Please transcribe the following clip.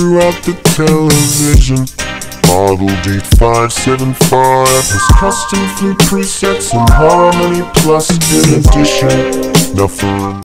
throughout the television. Model D575 has custom flute presets and harmony plus in addition. Now for